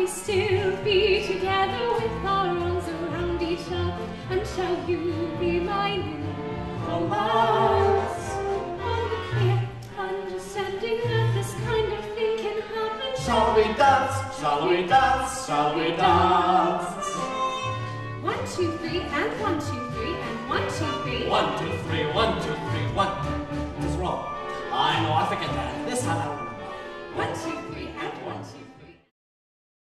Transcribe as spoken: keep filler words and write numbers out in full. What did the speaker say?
we still be together with our arms around each other? And shall you be my new romance? Are we clear, understanding that this kind of thing can happen? Shall we dance? Shall we dance? Shall we dance? One, two, three, and one, two, three, and one, two, three. One, two, three, one, two, three, one. It's wrong. I know I forget that.